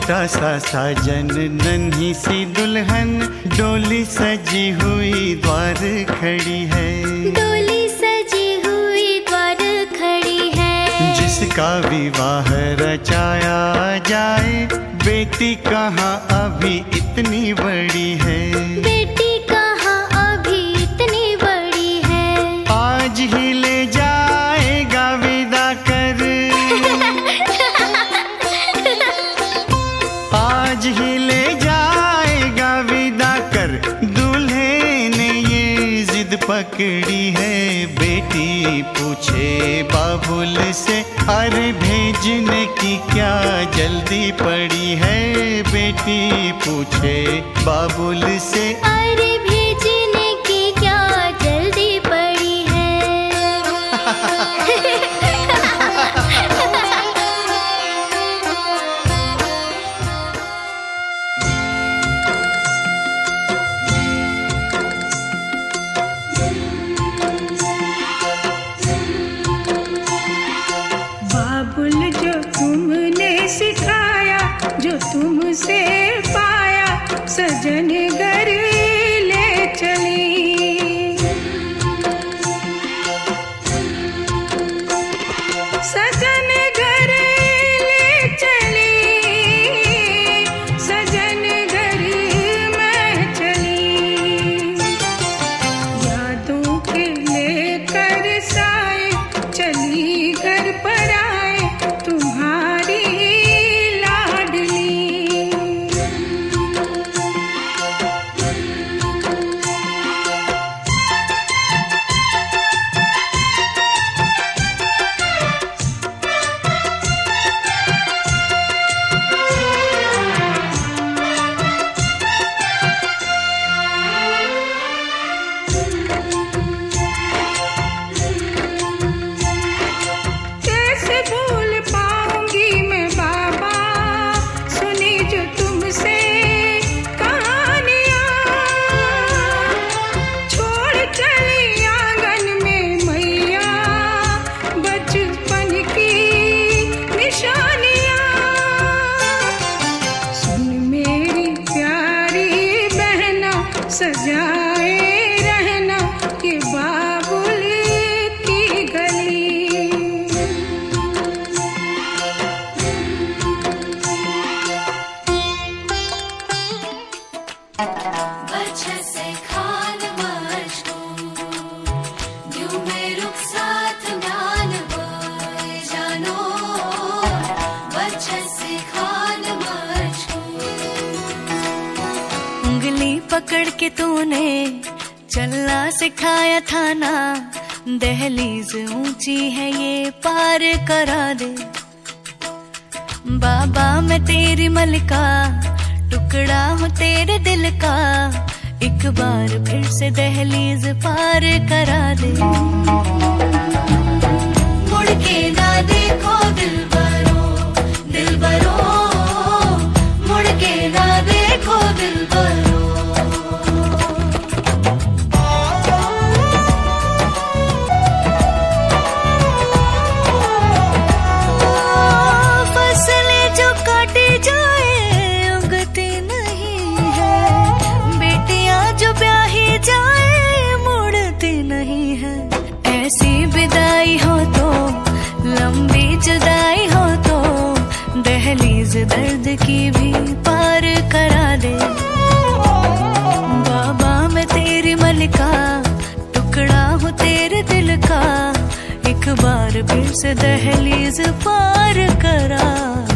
छोटा सा साजन नन्ही सी दुल्हन, डोली सजी हुई द्वार खड़ी है। डोली सजी हुई द्वार खड़ी है। जिसका विवाह रचाया जाए, बेटी कहाँ अभी इतनी बड़ी है। बेटी कहाँ अभी इतनी बड़ी है। आज ही ले जाएगा विदा कर, आज ही ले जाएगा विदा कर। दूल्हे ने ये जिद पकड़ी है, बेटी पूछे बाबुल से, अरे भेजने की क्या जल्दी पड़ी है। बेटी पूछे बाबुल से, अरे भेजने की क्या जल्दी पड़ी है। बाबुल जो तुमने सिखाया, जो तुमसे पाया, सजन घर ले चली। सजन घर ले चली, सजन घर मैं चली। यादों के लेकर साए चली घर पर आए, तुम्हारी लाडली। कैसे भूल पाऊंगी मैं बाबा, सुनी जो तुमसे कहानियां। छोड़ चली आंगन में मैया, बचपन की निशानियां। सुन मेरी प्यारी बहना, सजाए रहना ये बाबुल की गली। बच्चे से खान मशहूर, यूं में रुखसात म्यान बाय जानो। बच्चे से खान मशहूर। उंगली पकड़ के तूने चलना सिखाया था ना, दहलीज ऊंची है ये पार करा दे। बाबा मैं तेरी मलिका, टुकड़ा हूँ तेरे दिल का, एक बार फिर से दहलीज पार करा दे। मुड़ के ना देखो दिलबरो, दिलबरो, मुड़ के ना देखो दिलबरो। फसलें जो काटी जाए उगती नहीं है, बेटियां जो ब्याही जाए मुड़ती नहीं है। ऐसी विदाई हो तो, लंबी जुदाई हो तो, दहलीज दर्द की भी पार करा दे। बाबा मैं तेरी मलिका, टुकड़ा हूँ तेरे दिल का, एक बार फिर से दहलीज पार करा